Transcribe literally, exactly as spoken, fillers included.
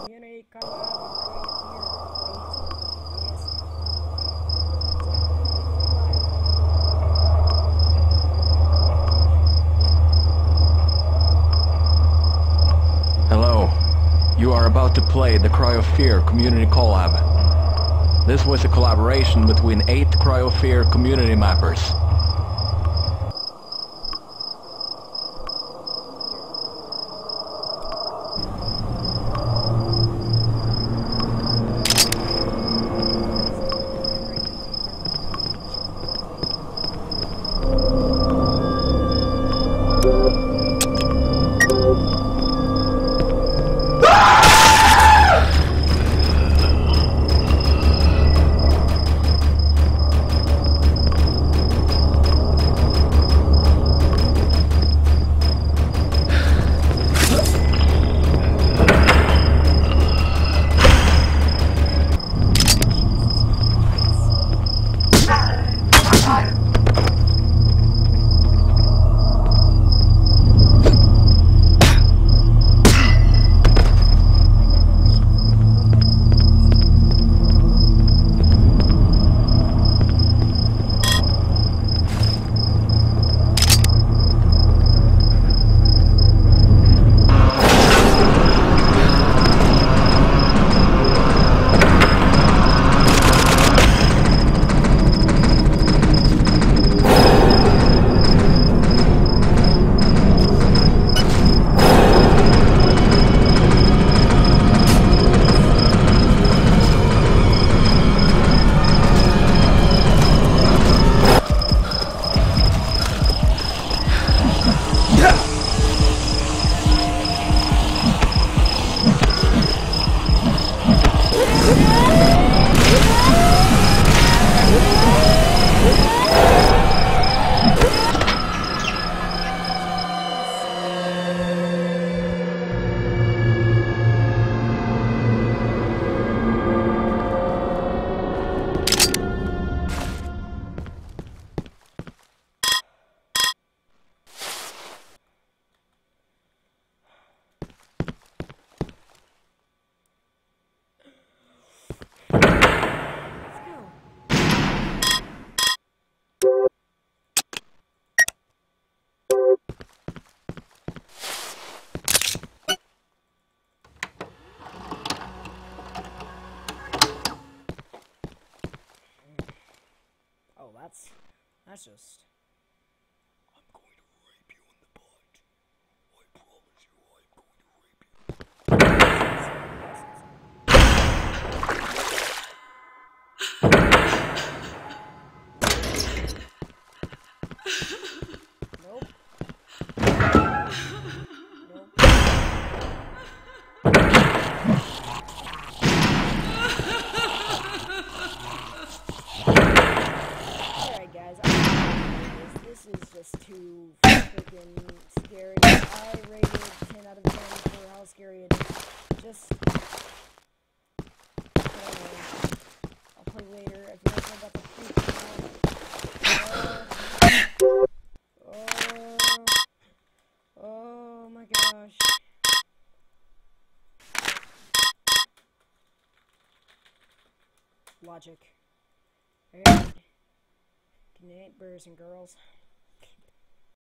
Community collab. Hello. You are about to play the Cry of Fear Community Collab. This was a collaboration between eight Cry of Fear community mappers. Oh, that's that's just. I'm going to rape you in the butt. I promise you, I'm going to rape you. Nope. Nope. Alright guys, I this, this is just too freaking scary. I rated ten out of ten for how scary it is. Just, I don't know. I'll play later if you guys know about the freak uh, oh, oh my gosh. Logic. Alright. Good night, boys and girls.